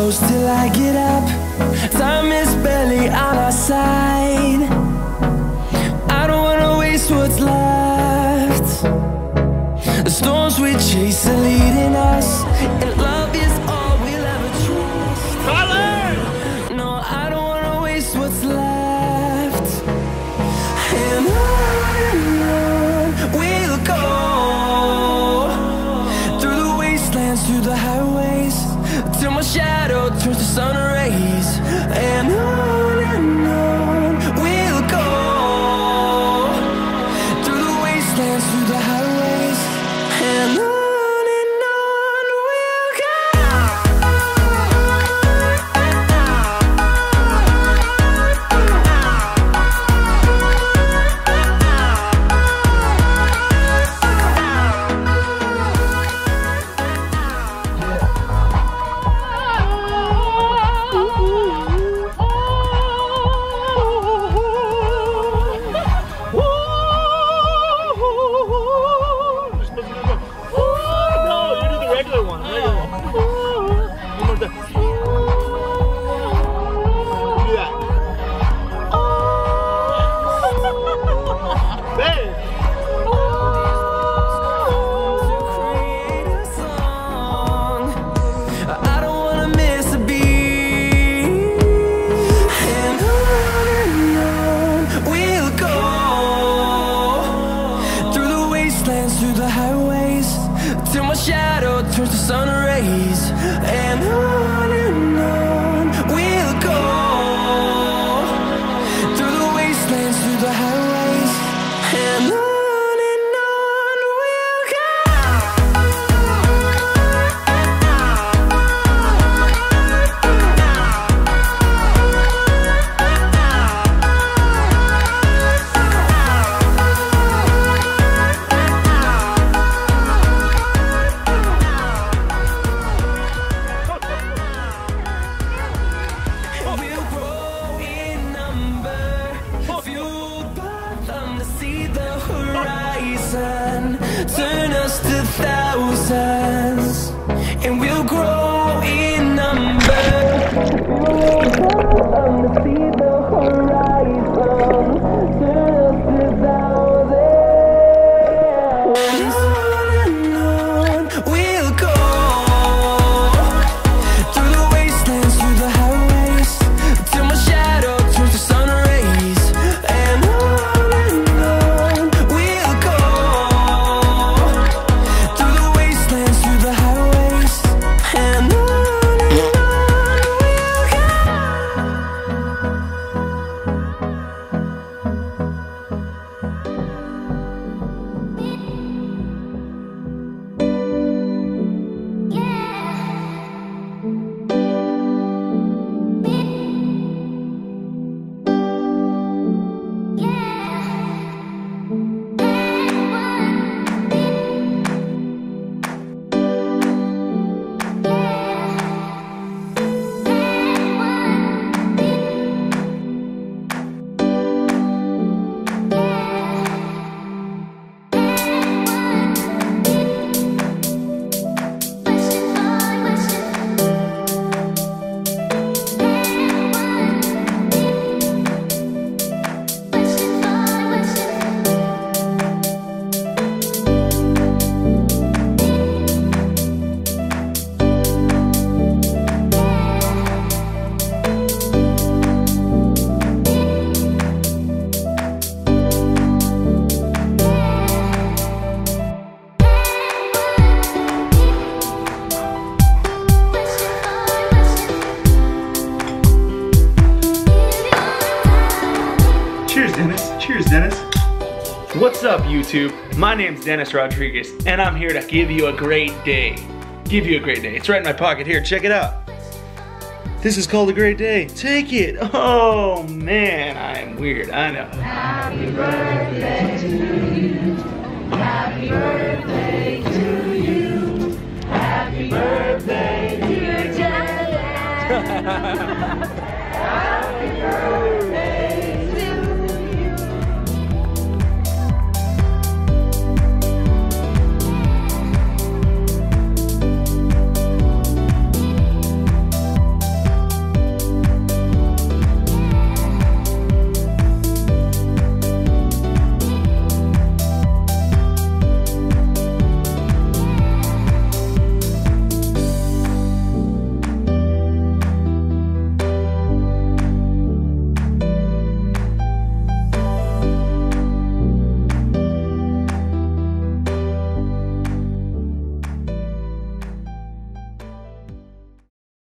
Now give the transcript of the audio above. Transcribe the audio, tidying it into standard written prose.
close till I get up. Time is barely on our side. I don't wanna waste what's left. The storms we chase are leading us, and love is all we'll ever trust. Tyler! No, I don't wanna waste what's left. And on we'll go, through the wastelands, through the highways, till my shadow turns to sun rays. And on we'll go, through the wastelands, through the highways, and on we'll go. Through the highways, till my shadow turns to sun rays. And on we'll go, through the wastelands, through the highways, and on we'll go. Turn us to thousands, and we'll grow in number. To see the horizon, turn us to thousands. And on we'll go, through the wastelands, through the highways, till my shadow turns to sun rays. And on we'll go, through the wastelands, through the highways, and on we'll go. Cheers, Dennis. Cheers, Dennis. What's up, YouTube? My name's Dennis Rodriguez, and I'm here to give you a great day. Give you a great day. It's right in my pocket here. Check it out. This is called a great day. Take it. Oh, man, I'm weird. I know. Happy birthday to you. Happy birthday to you. Happy birthday, dear Dennis.